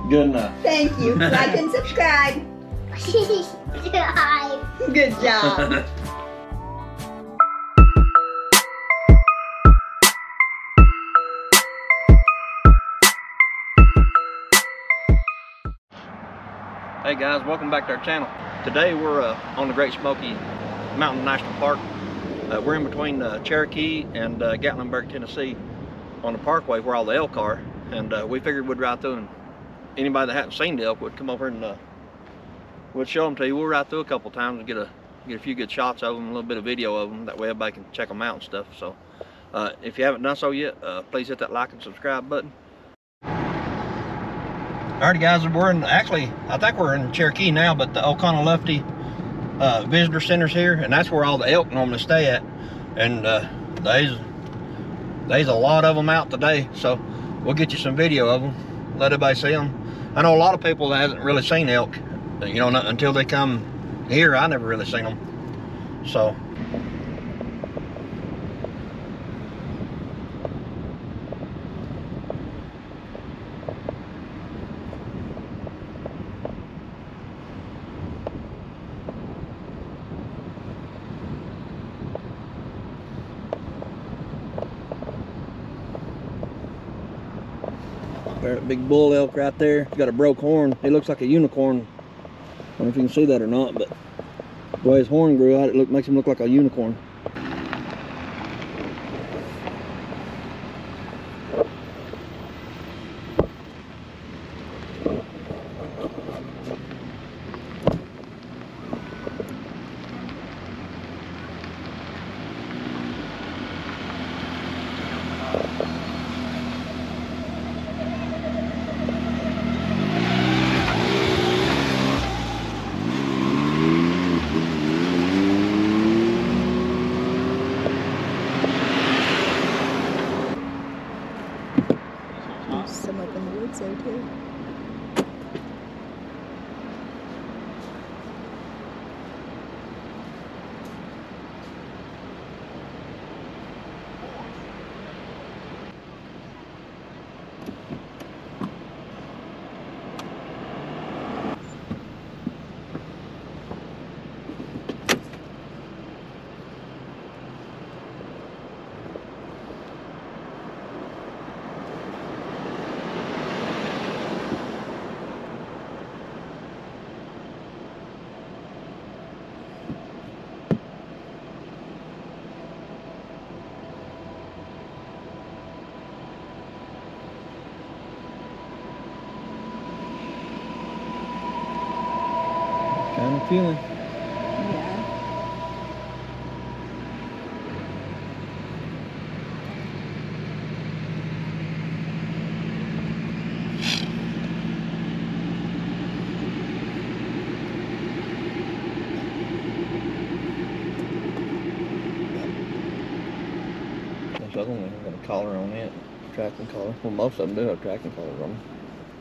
Good enough. Thank you. Like and subscribe. Good job. Hey guys, welcome back to our channel. Today we're on the Great Smoky Mountain National Park. We're in between Cherokee and Gatlinburg, Tennessee on the parkway where all the elk are, and we figured we'd ride through, and anybody that hadn't seen the elk would come over and we'd show them to you. We'll ride through a couple times and get a few good shots of them, a little bit of video of them, that way everybody can check them out and stuff. So if you haven't done so yet, please hit that like and subscribe button. Alrighty guys, we're in, actually, I think we're in Cherokee now, but the Oconaluftee Visitor Center's here, and that's where all the elk normally stay at. And there's a lot of them out today, so we'll get you some video of them, let everybody see them. I know a lot of people that hasn't really seen elk, you know, until they come here. I never really seen them, so. Big bull elk right there. He's got a broke horn. He looks like a unicorn. I don't know if you can see that or not, but the way his horn grew out, makes him look like a unicorn. Some up in the woods there too. Kind of feeling. Yeah. This other one has got a collar on it, tracking collar. Well, most of them do have tracking collars on them.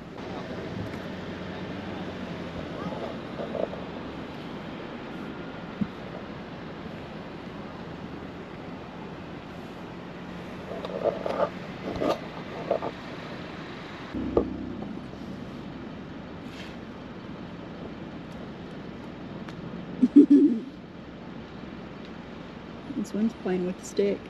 This one's playing with the stick.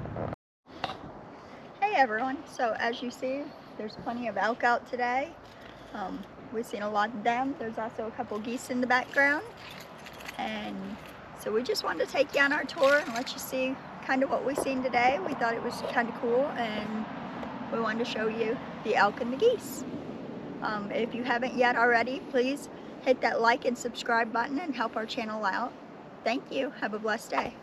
Hey everyone, so as you see, there's plenty of elk out today. We've seen a lot of them. There's also a couple geese in the background. And so we just wanted to take you on our tour and let you see kind of what we've seen today. We thought it was kind of cool and we wanted to show you the elk and the geese. If you haven't yet already, please hit that like and subscribe button and help our channel out. Thank you. Have a blessed day.